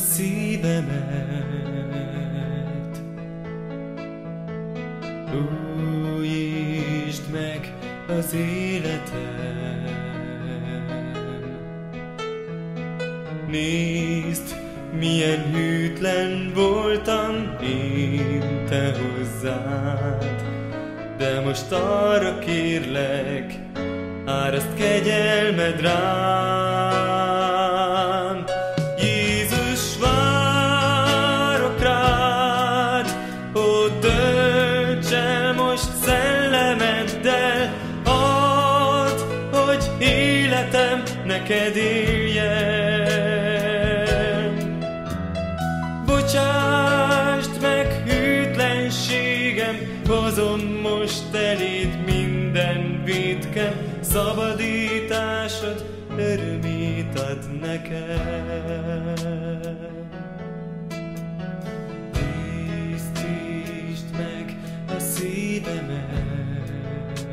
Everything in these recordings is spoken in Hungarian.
szívemet, újítsd meg az életem. Nézd, milyen hűtlen voltam én te hozzád, de most arra kérlek, áraszt kegyelmed rám. Jézus, várok rád, ó, tölts el most szellemeddel, add, hogy életem neked éljen. Bocsásd meg hűtlenségem, hozom most eléd minden vétkem, szabadításod örömét ad nekem. Tisztítsd meg a szívemet,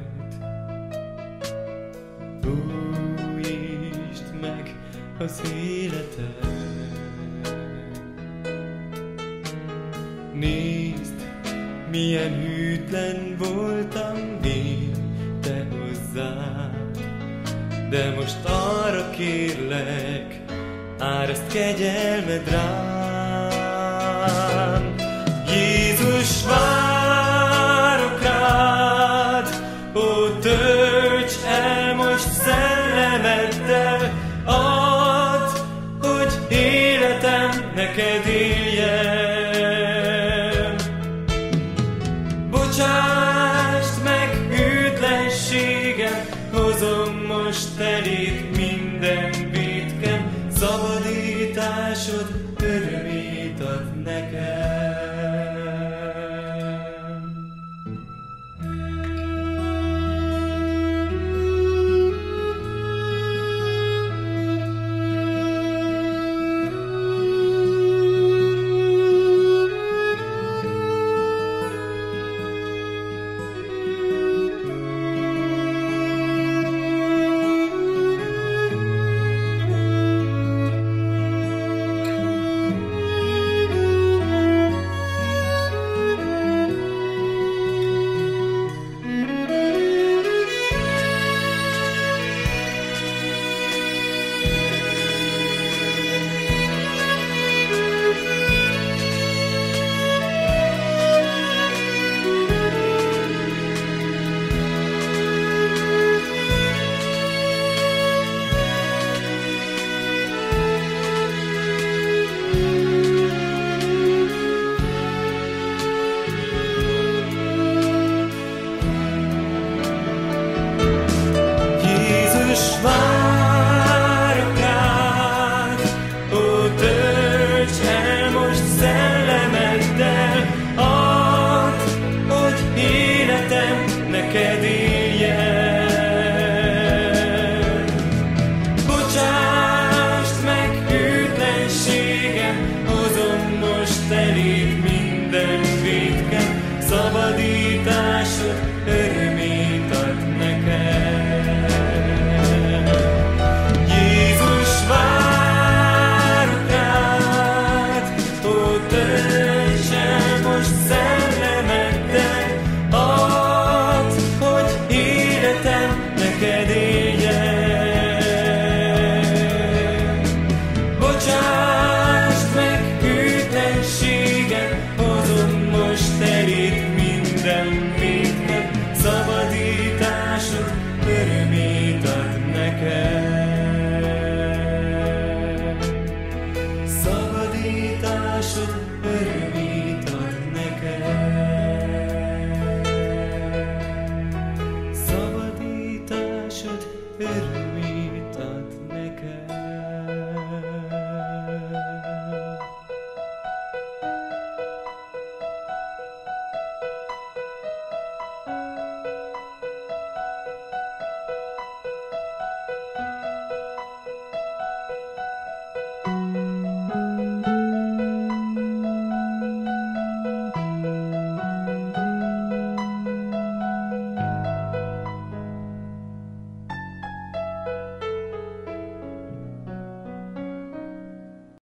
újítsd meg az életet. Nézd, milyen hűtlen voltam én te hozzád, de most arra kérlek, áraszt kegyelmed rám.